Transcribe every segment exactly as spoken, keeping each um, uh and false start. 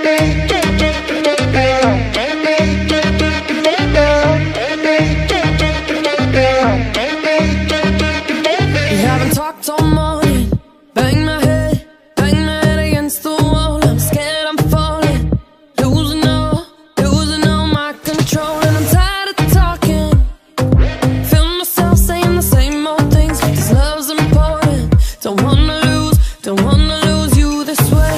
haven't talked all morning. Bang my head, bang my head against the wall. I'm scared I'm falling, losing all, losing all my control. And I'm tired of talking, feel myself saying the same old things, because love's important. Don't wanna lose, don't wanna lose you this way.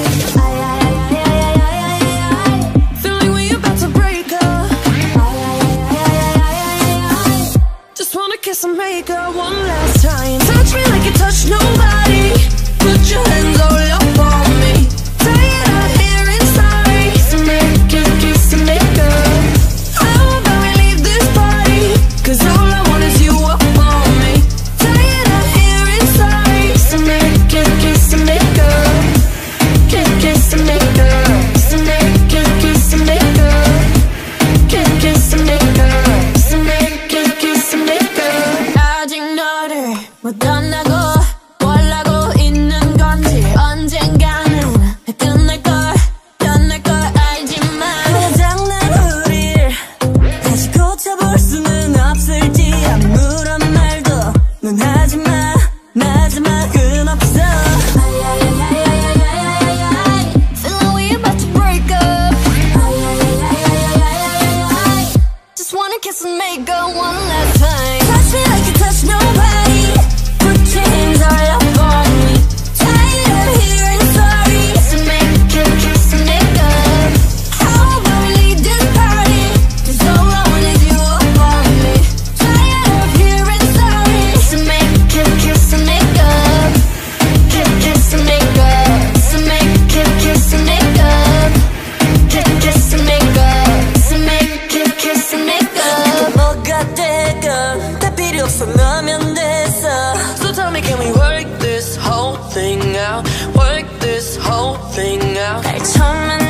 Feeling we about to break up. Just wanna kiss and make up one last time. Touch me like you touch nobody. Put your hands all up on me. Tired of hearing sorry. So make it, kiss and make up. I hope that we leave this party, cause all I want is you up on me. Tired of hearing sorry. So make it, kiss and make up. Kiss, kiss and make up. So make it, kiss and make up. Kiss, kiss and make up. So make it, kiss and make up. 아직 너를 못 떠나고 뭘 하고 있는 건지 언젠가는 끝날 걸, 떠날 걸 알지만 고장난 우릴 다시 고쳐볼 수는 없을지 아무런 말도 넌 하지마. 마지막은 없어. Feeling we about to break up. Just wanna kiss and make up one last time. Touch me like you touch nobody. Put your hands all up on me. Tired of hearing sorry. So make it, kiss and make up. How about we leave this party, cause all I want is you up on me. Tired of hearing sorry. So make it, kiss and make up. Kiss, kiss and make up. So make it, kiss and make up. Kiss, kiss and make up. So make it, kiss and make up. 뭐가 되건 다 필요 없어 너면 됐어. So tell me, can we work this whole thing out? Work this whole thing out. 날 처음